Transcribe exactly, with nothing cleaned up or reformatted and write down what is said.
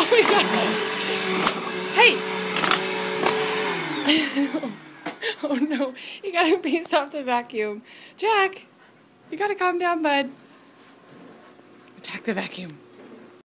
Oh my god. Hey! Oh no, you gotta piece off the vacuum. Jack, you gotta calm down, bud. Attack the vacuum.